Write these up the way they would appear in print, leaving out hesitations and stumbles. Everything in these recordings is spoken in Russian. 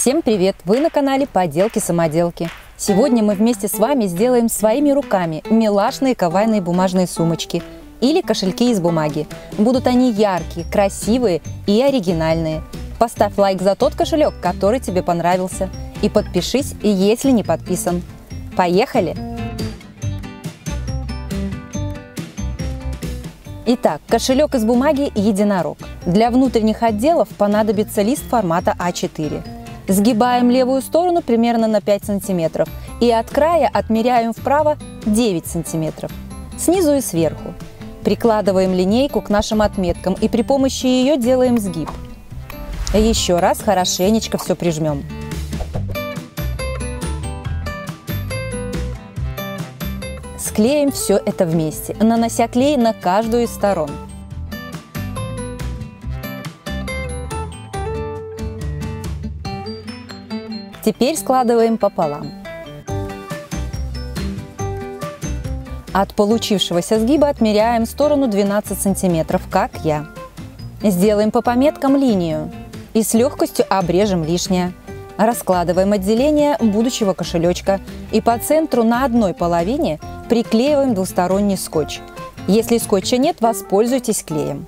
Всем привет! Вы на канале Поделки-самоделки. Сегодня мы вместе с вами сделаем своими руками милашные кавайные бумажные сумочки или кошельки из бумаги. Будут они яркие, красивые и оригинальные. Поставь лайк за тот кошелек, который тебе понравился. И подпишись, если не подписан. Поехали! Итак, кошелек из бумаги «Единорог». Для внутренних отделов понадобится лист формата А4. Сгибаем левую сторону примерно на 5 см и от края отмеряем вправо 9 см. Снизу и сверху. Прикладываем линейку к нашим отметкам и при помощи ее делаем сгиб. Еще раз хорошенечко все прижмем. Склеим все это вместе, нанося клей на каждую из сторон. Теперь складываем пополам. От получившегося сгиба отмеряем сторону 12 см, как я. Сделаем по пометкам линию и с легкостью обрежем лишнее. Раскладываем отделение будущего кошелечка и по центру на одной половине приклеиваем двусторонний скотч. Если скотча нет, воспользуйтесь клеем.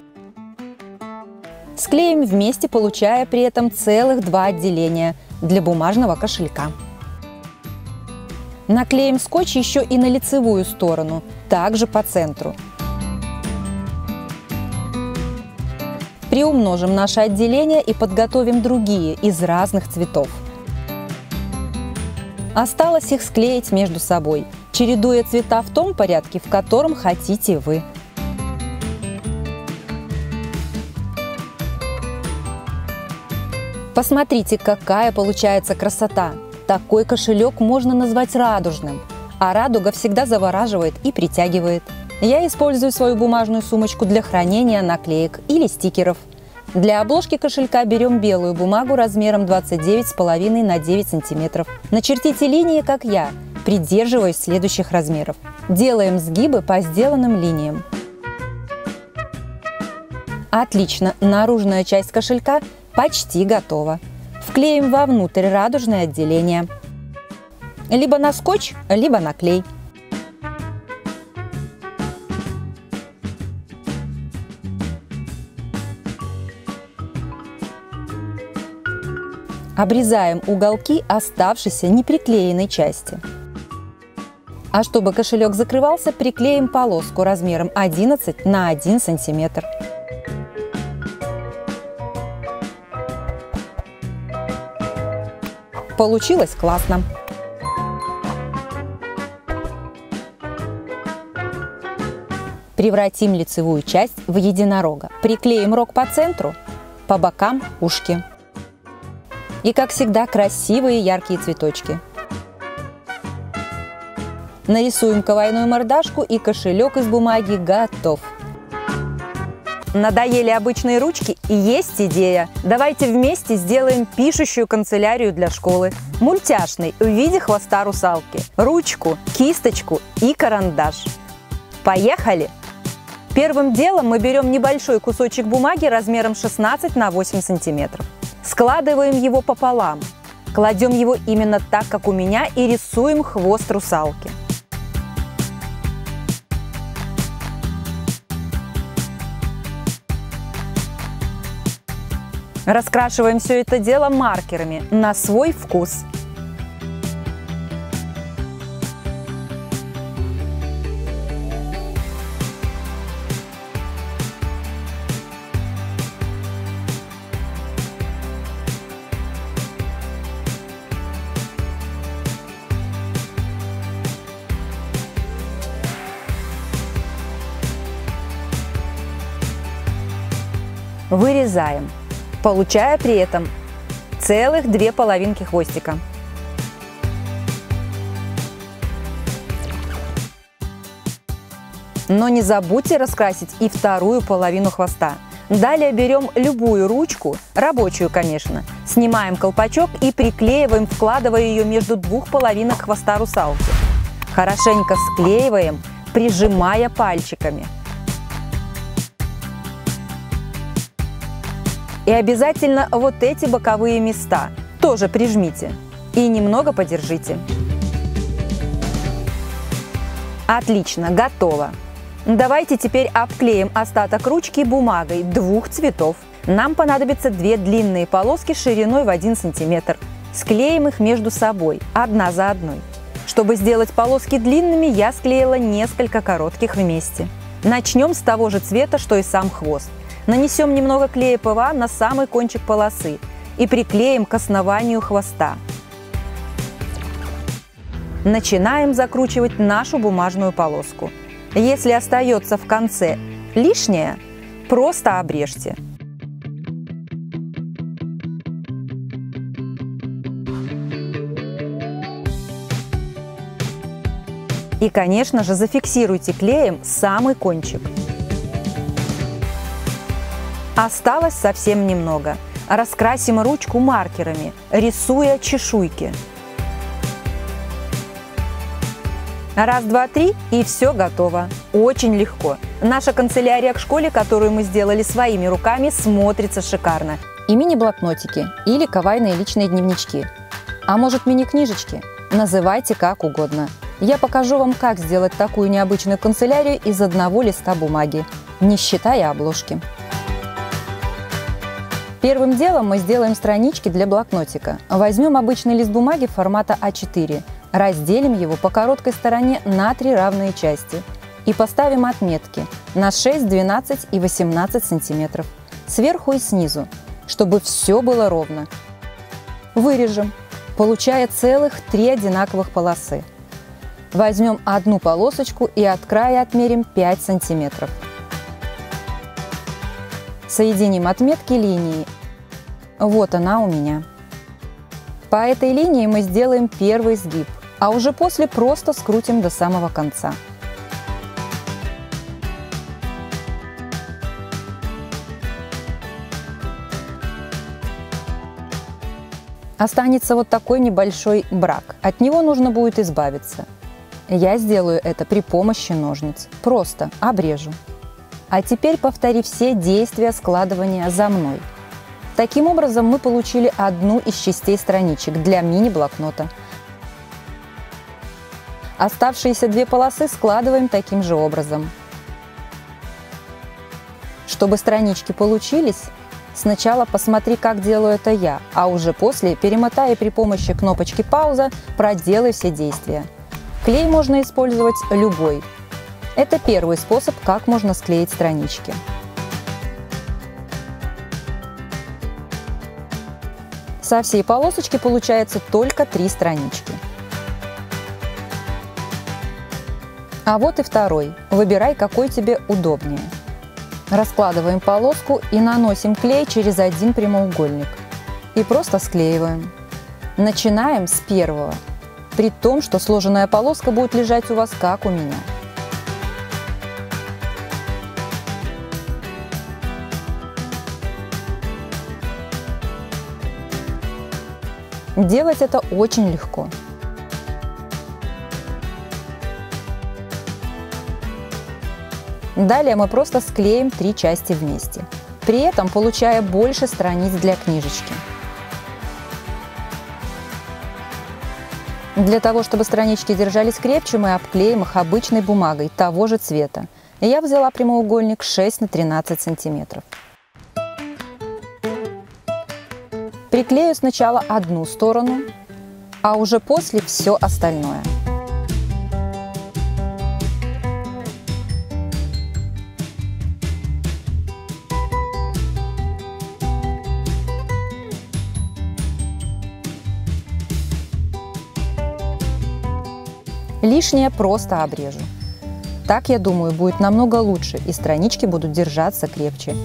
Склеим вместе, получая при этом целых 2 отделения для бумажного кошелька. Наклеим скотч еще и на лицевую сторону, также по центру. Приумножим наше отделение и подготовим другие из разных цветов. Осталось их склеить между собой, чередуя цвета в том порядке, в котором хотите вы. Посмотрите, какая получается красота! Такой кошелек можно назвать радужным, а радуга всегда завораживает и притягивает. Я использую свою бумажную сумочку для хранения наклеек или стикеров. Для обложки кошелька берем белую бумагу размером 29,5 на 9 см. Начертите линии, как я, придерживаясь следующих размеров. Делаем сгибы по сделанным линиям. Отлично, наружная часть кошелька почти готова. Вклеим вовнутрь радужное отделение. Либо на скотч, либо на клей. Обрезаем уголки оставшейся неприклеенной части. А чтобы кошелек закрывался, приклеим полоску размером 11 на 1 см. Получилось классно! Превратим лицевую часть в единорога. Приклеим рог по центру, по бокам ушки. И, как всегда, красивые яркие цветочки. Нарисуем кавайную мордашку, и кошелек из бумаги готов. Надоели обычные ручки? Есть идея! Давайте вместе сделаем пишущую канцелярию для школы. Мультяшный в виде хвоста русалки. Ручку, кисточку и карандаш. Поехали! Первым делом мы берем небольшой кусочек бумаги размером 16 на 8 см. Складываем его пополам. Кладем его именно так, как у меня, и рисуем хвост русалки. Раскрашиваем все это дело маркерами на свой вкус. Вырезаем, получая при этом целых 2 половинки хвостика. Но не забудьте раскрасить и вторую половину хвоста. Далее берем любую ручку, рабочую, конечно, снимаем колпачок и приклеиваем, вкладывая ее между 2 половинок хвоста русалки. Хорошенько склеиваем, прижимая пальчиками. И обязательно вот эти боковые места тоже прижмите и немного подержите. Отлично, готово. Давайте теперь обклеим остаток ручки бумагой двух цветов. Нам понадобится две длинные полоски шириной в 1 см. Склеим их между собой, одна за одной. Чтобы сделать полоски длинными, я склеила несколько коротких вместе. Начнем с того же цвета, что и сам хвост. Нанесем немного клея ПВА на самый кончик полосы и приклеим к основанию хвоста. Начинаем закручивать нашу бумажную полоску. Если остается в конце лишнее, просто обрежьте. И, конечно же, зафиксируйте клеем самый кончик. Осталось совсем немного. Раскрасим ручку маркерами, рисуя чешуйки. Раз, два, три, и все готово. Очень легко. Наша канцелярия к школе, которую мы сделали своими руками, смотрится шикарно. И мини-блокнотики или кавайные личные дневнички. А может, мини-книжечки? Называйте как угодно. Я покажу вам, как сделать такую необычную канцелярию из одного листа бумаги, не считая обложки. Первым делом мы сделаем странички для блокнотика. Возьмем обычный лист бумаги формата А4, разделим его по короткой стороне на 3 равные части и поставим отметки на 6, 12 и 18 сантиметров, сверху и снизу, чтобы все было ровно. Вырежем, получая целых 3 одинаковых полосы. Возьмем одну полосочку и от края отмерим 5 сантиметров. Соединим отметки линией. Вот она у меня. По этой линии мы сделаем первый сгиб, а уже после просто скрутим до самого конца. Останется вот такой небольшой брак. От него нужно будет избавиться. Я сделаю это при помощи ножниц. Просто обрежу. А теперь повтори все действия складывания за мной. Таким образом мы получили одну из частей страничек для мини-блокнота. Оставшиеся 2 полосы складываем таким же образом. Чтобы странички получились, сначала посмотри, как делаю это я, а уже после перемотай и при помощи кнопочки «Пауза» проделай все действия. Клей можно использовать любой. Это первый способ, как можно склеить странички. Со всей полосочки получается только 3 странички. А вот и второй. Выбирай, какой тебе удобнее. Раскладываем полоску и наносим клей через один прямоугольник. И просто склеиваем. Начинаем с первого. При том, что сложенная полоска будет лежать у вас, как у меня. Делать это очень легко. Далее мы просто склеим 3 части вместе, при этом получая больше страниц для книжечки. Для того, чтобы странички держались крепче, мы обклеим их обычной бумагой того же цвета. Я взяла прямоугольник 6 на 13 сантиметров. Приклею сначала одну сторону, а уже после все остальное. Лишнее просто обрежу. Так, я думаю, будет намного лучше, и странички будут держаться крепче.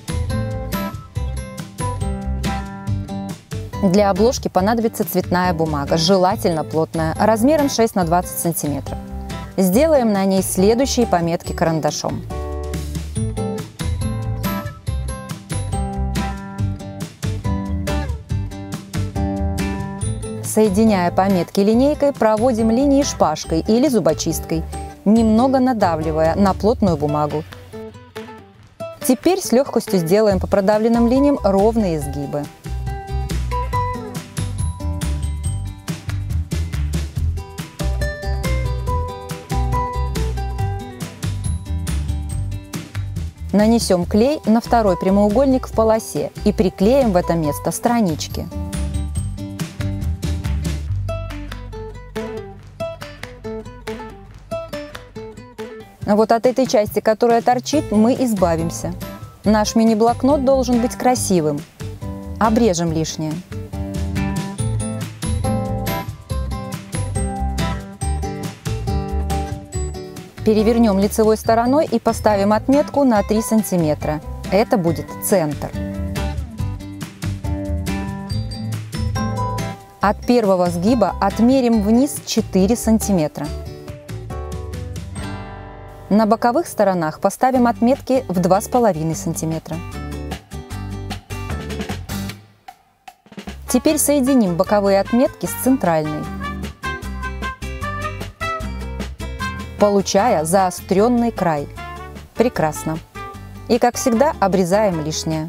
Для обложки понадобится цветная бумага, желательно плотная, размером 6 на 20 сантиметров. Сделаем на ней следующие пометки карандашом. Соединяя пометки линейкой, проводим линии шпажкой или зубочисткой, немного надавливая на плотную бумагу. Теперь с легкостью сделаем по продавленным линиям ровные изгибы. Нанесем клей на второй прямоугольник в полосе и приклеим в это место странички. Вот от этой части, которая торчит, мы избавимся. Наш мини-блокнот должен быть красивым. Обрежем лишнее. Перевернем лицевой стороной и поставим отметку на 3 сантиметра. Это будет центр. От первого сгиба отмерим вниз 4 сантиметра. На боковых сторонах поставим отметки в 2,5 сантиметра. Теперь соединим боковые отметки с центральной, получая заостренный край. Прекрасно. И, как всегда, обрезаем лишнее.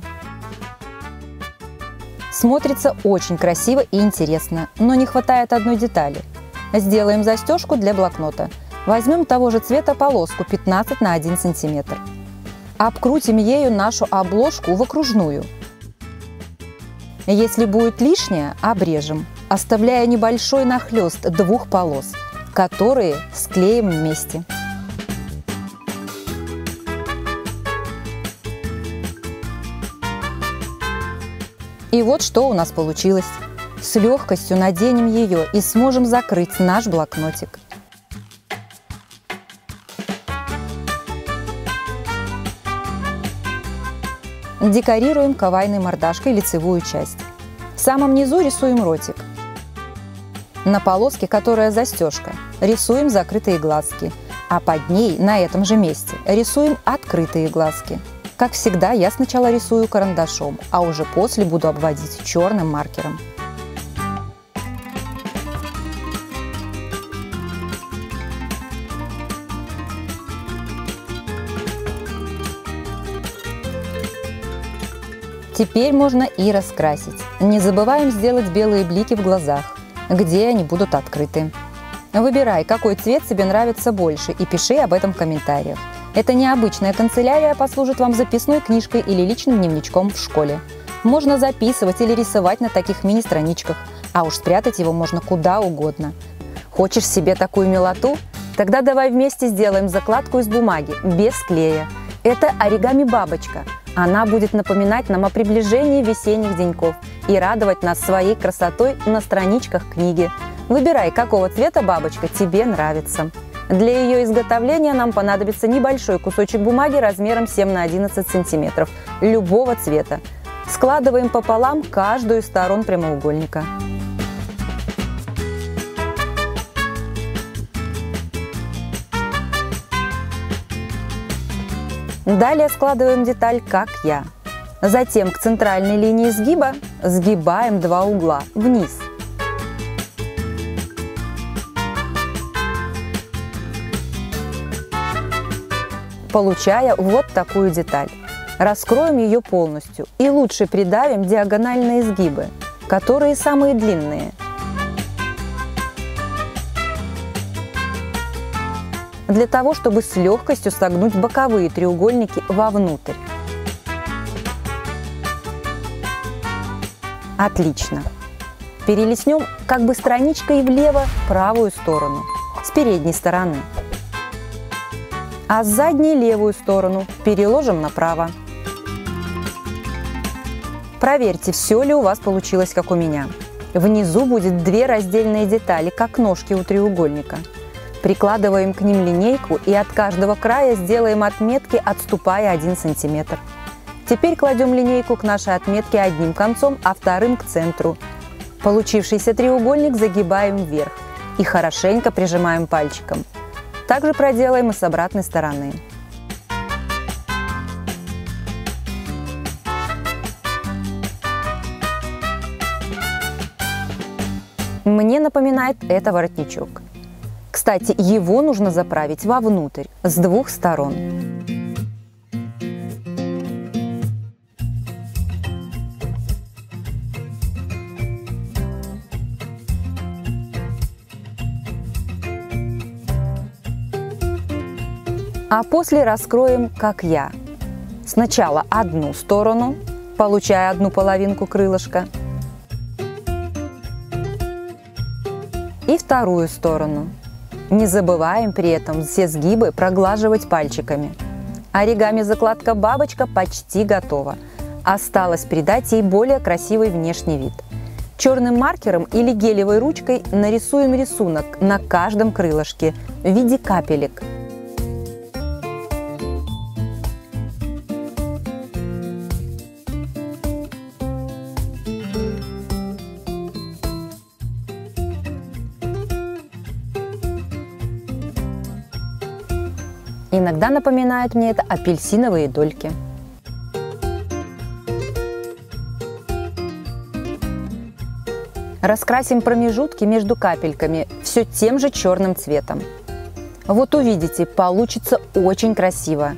Смотрится очень красиво и интересно, но не хватает одной детали. Сделаем застежку для блокнота. Возьмем того же цвета полоску 15 на 1 сантиметр. Обкрутим ею нашу обложку в окружную. Если будет лишнее, обрежем, оставляя небольшой нахлест 2 полос, которые склеим вместе. И вот что у нас получилось. С легкостью наденем ее и сможем закрыть наш блокнотик. Декорируем кавайной мордашкой лицевую часть. В самом низу рисуем ротик. На полоске, которая застежка, рисуем закрытые глазки, а под ней, на этом же месте, рисуем открытые глазки. Как всегда, я сначала рисую карандашом, а уже после буду обводить черным маркером. Теперь можно и раскрасить. Не забываем сделать белые блики в глазах, где они будут открыты. Выбирай, какой цвет тебе нравится больше, и пиши об этом в комментариях. Эта необычная канцелярия послужит вам записной книжкой или личным дневничком в школе. Можно записывать или рисовать на таких мини-страничках, а уж спрятать его можно куда угодно. Хочешь себе такую милоту? Тогда давай вместе сделаем закладку из бумаги, без клея. Это оригами-бабочка. Она будет напоминать нам о приближении весенних деньков и радовать нас своей красотой на страничках книги. Выбирай, какого цвета бабочка тебе нравится. Для ее изготовления нам понадобится небольшой кусочек бумаги размером 7 на 11 сантиметров, любого цвета. Складываем пополам каждую из сторон прямоугольника. Далее складываем деталь, как я. Затем к центральной линии сгиба сгибаем 2 угла вниз. Получая вот такую деталь. Раскроем ее полностью и лучше придавим диагональные сгибы, которые самые длинные. Для того, чтобы с легкостью согнуть боковые треугольники вовнутрь. Отлично. Перелистнем как бы страничкой влево правую сторону, с передней стороны. А с задней левую сторону переложим направо. Проверьте, все ли у вас получилось, как у меня. Внизу будет 2 раздельные детали, как ножки у треугольника. Прикладываем к ним линейку и от каждого края сделаем отметки, отступая 1 сантиметр. Теперь кладем линейку к нашей отметке одним концом, а вторым к центру. Получившийся треугольник загибаем вверх и хорошенько прижимаем пальчиком. Также проделаем и с обратной стороны. Мне напоминает это воротничок. Кстати, его нужно заправить вовнутрь, с 2 сторон. А после раскроем, как я. Сначала одну сторону, получая одну половинку крылышка, и вторую сторону. Не забываем при этом все сгибы проглаживать пальчиками. Оригами закладка бабочка почти готова. Осталось придать ей более красивый внешний вид. Черным маркером или гелевой ручкой нарисуем рисунок на каждом крылышке в виде капелек. Иногда напоминает мне это апельсиновые дольки. Раскрасим промежутки между капельками все тем же черным цветом. Вот увидите, получится очень красиво.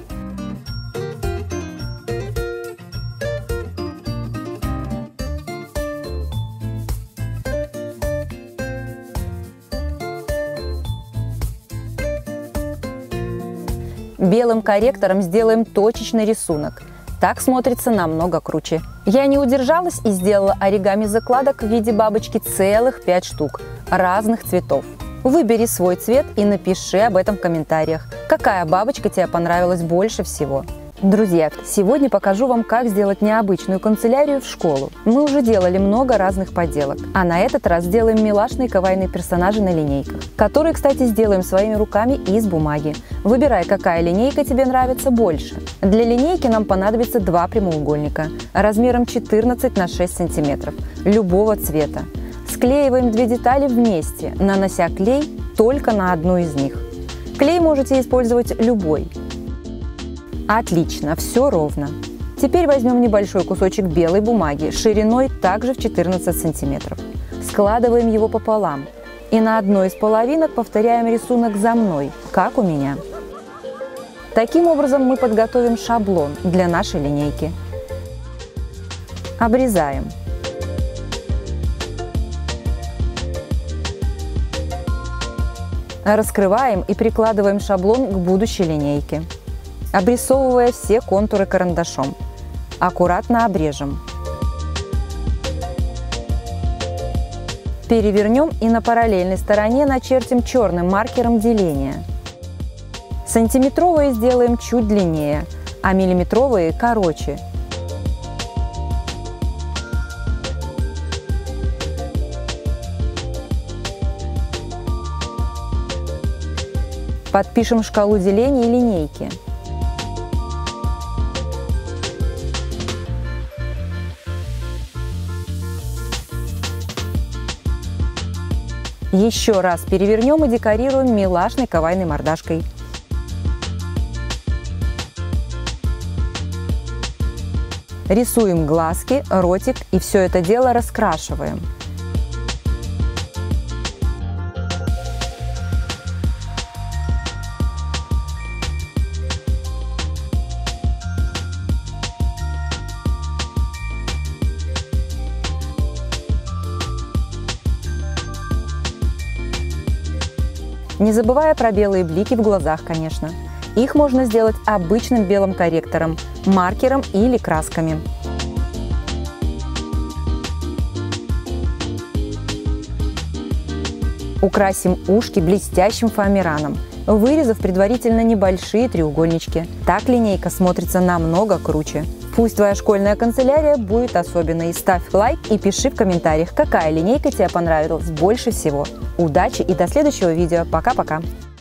Белым корректором сделаем точечный рисунок. Так смотрится намного круче. Я не удержалась и сделала оригами закладок в виде бабочки целых 5 штук разных цветов. Выбери свой цвет и напиши об этом в комментариях, какая бабочка тебе понравилась больше всего. Друзья, сегодня покажу вам, как сделать необычную канцелярию в школу. Мы уже делали много разных поделок, а на этот раз сделаем милашные кавайные персонажи на линейках, которые, кстати, сделаем своими руками из бумаги. Выбирай, какая линейка тебе нравится больше. Для линейки нам понадобится 2 прямоугольника размером 14 на 6 см любого цвета. Склеиваем 2 детали вместе, нанося клей только на одну из них. Клей можете использовать любой. Отлично, все ровно. Теперь возьмем небольшой кусочек белой бумаги шириной также в 14 см. Складываем его пополам и на одной из половинок повторяем рисунок за мной, как у меня. Таким образом мы подготовим шаблон для нашей линейки. Обрезаем. Раскрываем и прикладываем шаблон к будущей линейке, обрисовывая все контуры карандашом. Аккуратно обрежем. Перевернем и на параллельной стороне начертим черным маркером деление. Сантиметровые сделаем чуть длиннее, а миллиметровые короче. Подпишем шкалу деления линейки. Еще раз перевернем и декорируем милашной кавайной мордашкой. Рисуем глазки, ротик и все это дело раскрашиваем. Не забывая про белые блики в глазах, конечно. Их можно сделать обычным белым корректором, маркером или красками. Украсим ушки блестящим фоамираном, вырезав предварительно небольшие треугольнички. Так линейка смотрится намного круче. Пусть твоя школьная канцелярия будет особенной. Ставь лайк и пиши в комментариях, какая линейка тебе понравилась больше всего. Удачи и до следующего видео. Пока-пока!